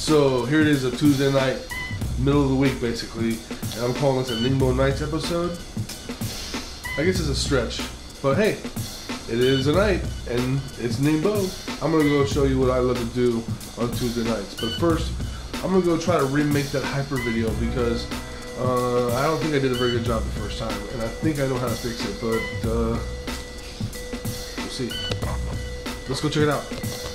So here it is, a Tuesday night, middle of the week basically, and I'm calling this a Ningbo Nights episode. I guess it's a stretch, but hey, it is a night, and it's Ningbo. I'm gonna go show you what I love to do on Tuesday nights. But first, I'm gonna go try to remake that hyper video because I don't think I did a very good job the first time, and I think I know how to fix it, but we'll see. Let's go check it out.